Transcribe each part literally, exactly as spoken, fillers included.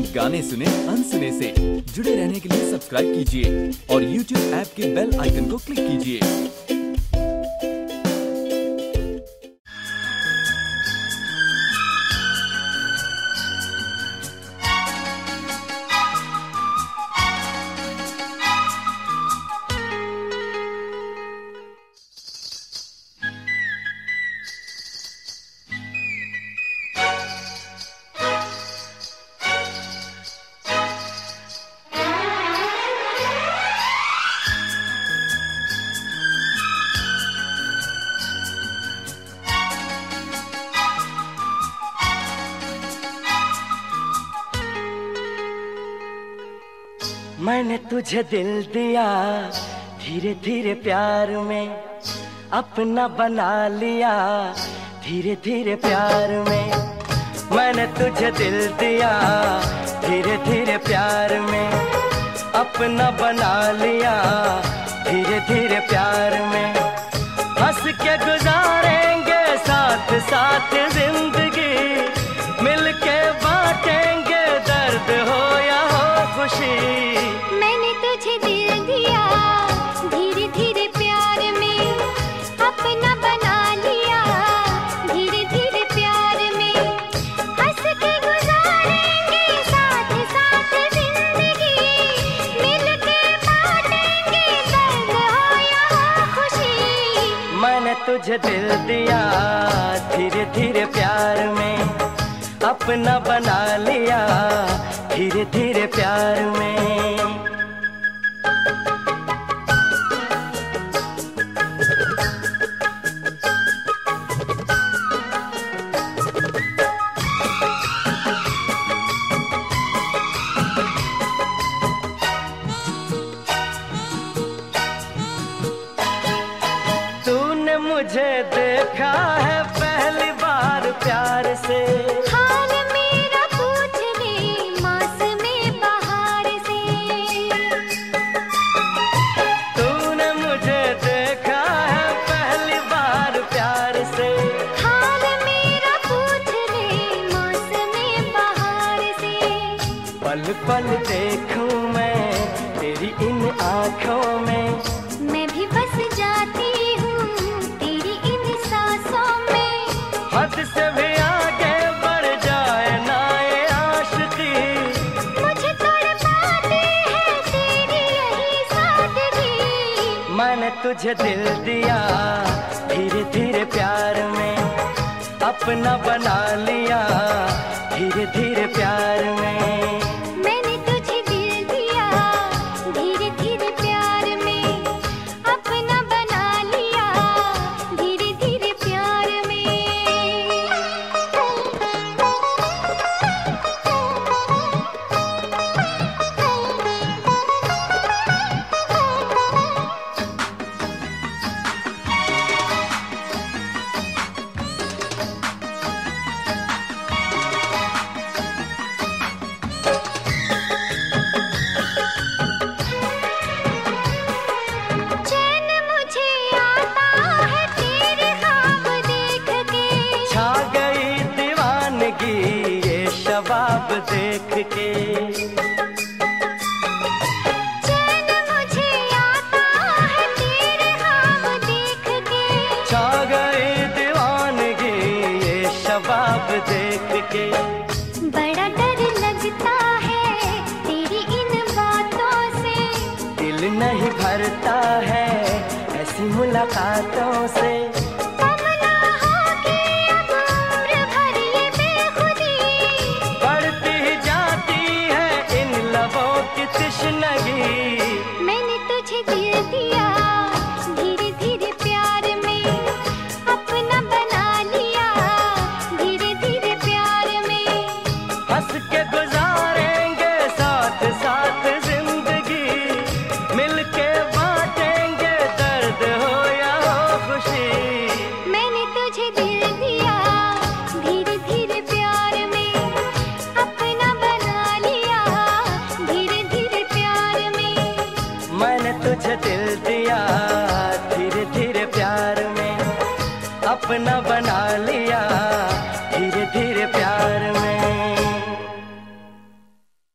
गाने सुने अनसुने से। जुड़े रहने के लिए सब्सक्राइब कीजिए और यूट्यूब ऐप के बेल आइकन को क्लिक कीजिए। मैंने तुझे दिल दिया धीरे धीरे प्यार में, अपना बना लिया धीरे धीरे प्यार में। मैंने तुझे दिल दिया धीरे धीरे प्यार में, अपना बना लिया धीरे धीरे प्यार में। हंस के गुजारेंगे साथ साथ जिंदगी, मिलके बांटेंगे दर्द हो या हो खुशी। मैंने तुझे दिल दिया धीरे धीरे प्यार में, अपना बना लिया धीरे धीरे प्यार में। हंस के गुजारेंगे साथ साथ जिंदगी, मिलके बांटेंगे दर्द हो या हो खुशी। मैंने तुझे दिल दिया धीरे धीरे प्यार में, अपना बना लिया धीरे धीरे प्यार में। तूने मुझे देखा है पहली बार प्यार से, हाल मेरा पूछने मौसमे बहार से। तूने मुझे देखा है पहली बार प्यार से, हाल मेरा पूछने मौसमे बहार से। पल पल देखूं मैं तेरी इन आँखों में, मैं भी बस जाती हूँ तेरी इन सांसों में। हद से भी आगे बढ़ जाए ना ये आशिकी, मुझे तड़पाती है तेरी यही सादगी। मैंने तुझे दिल दिया धीरे धीरे प्यार में, अपना बना लिया धीरे धीरे प्यार में। मैंने तुझे दिल दिया धीरे धीरे प्यार में, अपना बना लिया धीरे धीरे प्यार में। चैन मुझे आता है तेरे ख्वाब देख के, छा गई दीवानगी ये शबाब देख के। चैन मुझे आता है तेरे ख्वाब देख के। छा गई दीवानगी ये शबाब देख के। बड़ा डर लगता है तेरी इन बातों से, दिल नहीं भरता है ऐसी मुलाकातों से। कब ना होगी अब उम्र भर ये बेखुदी, बढ़ती ही जाती है इन लबों की तृष्णगी। मैंने तुझे दिल दिया धीरे धीरे प्यार में, अपना बना लिया धीरे धीरे प्यार में। हंस के गुजारेंगे साथ साथ जिंदगी, मिलके बांटेंगे दर्द हो या हो खुशी। मैंने तुझे दिल दिया धीरे धीरे प्यार में, अपना बना लिया धीरे धीरे प्यार में। मैंने तुझे दिल दिया धीरे धीरे प्यार में, अपना बना लिया धीरे धीरे प्यार में।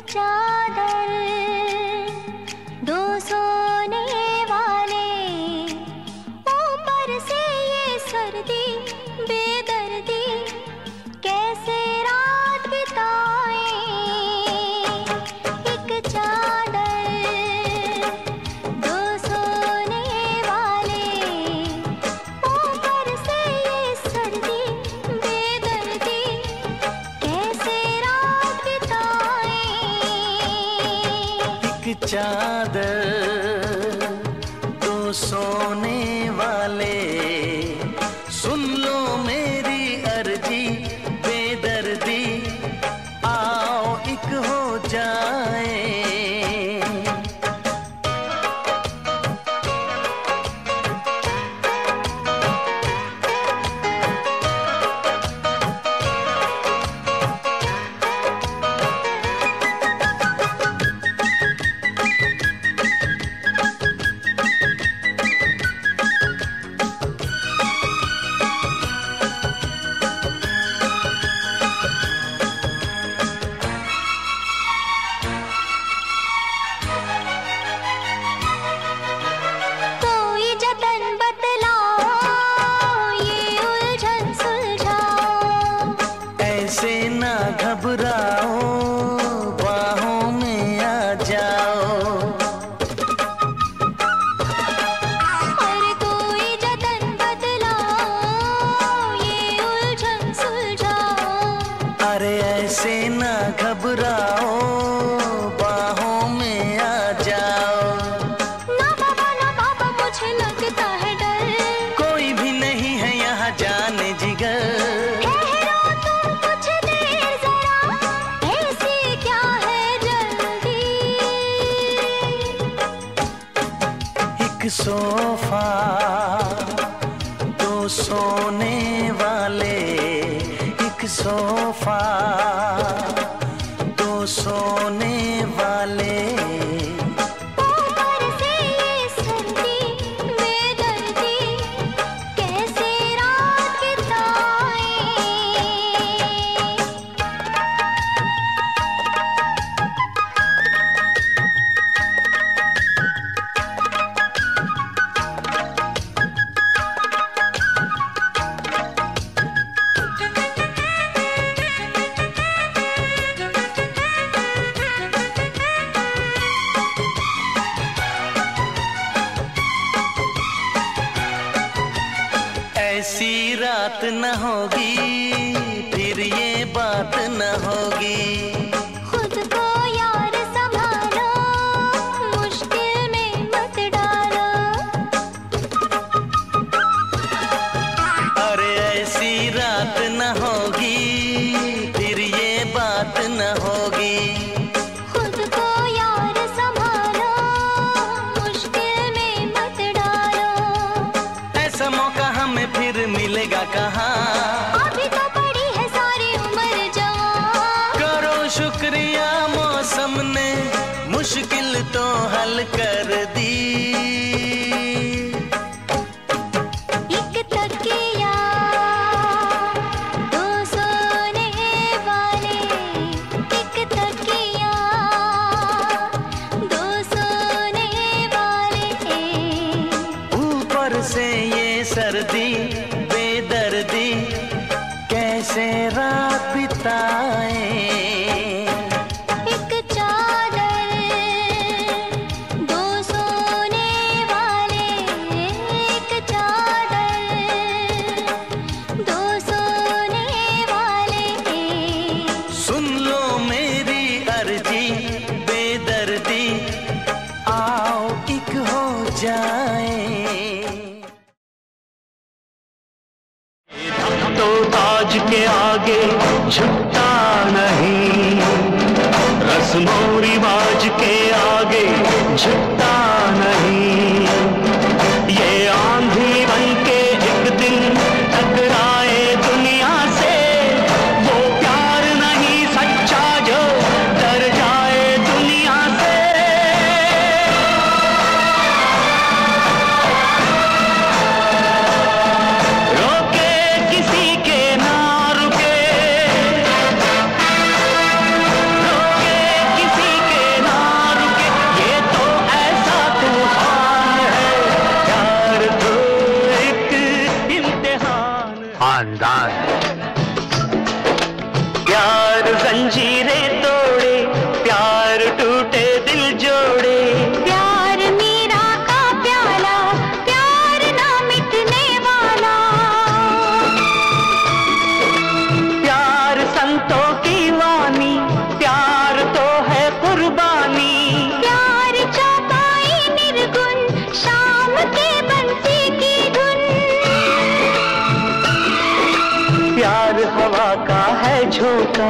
चादर दो सोने वाले, ऊपर से ये सर्दी बेदर्दी कैसे रात बिताए। एक चादर दो सोने वाले, ऊपर से ये सर्दी बेदर्दी कैसे रात बिताए। एक चादर दो सोने वाले, सुन लो मेरी अर्जी बेदर्दी, आओ एक हो जाए। कोई जतन बतलाओ ये उलझन सुलझाओ। ऐसे ना घबराओ, बाहों में आ जाओ। अरे कोई जतन बतलाओ ये उलझन सुलझाओ। अरे ऐसे ना घबराओ, बाहों में आ जाओ। ना बाबा ना बाबा मुझे लगता है डर, कोई भी नहीं है यहाँ जाने जिगर। ठहरो तुम कुछ देर जरा, ऐसी क्या है जल्दी। एक सोफा दो सोने वाले, एक सोफा दो सोने वाले, ऊपर से ये सर्दी बेदर्दी कैसे रात बिताए। ऐसी रात न होगी फिर ये बात न होगी। खुद को यार संभालो, मुश्किल में मत डालो। अरे ऐसी रात न होगी फिर ये बात न होगी। खुद को यार संभालो, मुश्किल में मत डालो। ऐसा मौका हमें फिर मिलेगा कहाँ, अभी तो पड़ी है सारी उम्र जवान। करो शुक्रिया मौसम ने मुश्किल तो हल कर दी। एक तकिया दो सोने वाले, एक तकिया दो सोने वाले, ऊपर से ये सर्दी बेदर्दी कैसे रात बिताए। एक चादर दो सोने वाले, एक चादर दो सोने वाले, सुन लो मेरी अर्जी बेदर्दी, आओ एक हो जाए। तो ताज के आगे झुकता नहीं, रस्मों रिवाज के आगे झुकता नहीं। ये आंधी बन के एक दिन टकराए दुनिया से, वो प्यार नहीं सच्चा जो डर जाए दुनिया से। किसी खानदान। प्यार जंजीरें तोड़े, प्यार टूटे दिल जोड़े। प्यार मीरा का प्याला, प्यार ना मिटने वाला। प्यार संतों की वाणी, प्यार तो है कुर्बानी। प्यार चौपाई निर्गुण, शाम के बंसी की धुन। प्यार हवा का है झोंका,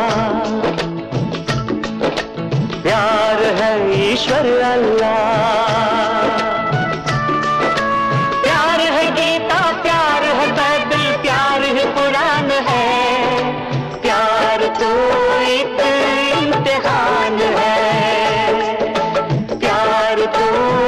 प्यार है ईश्वर अल्लाह। प्यार है गीता, प्यार है बाइबल, प्यार है कुरान है। प्यार तो एक इम्तिहान है, प्यार तो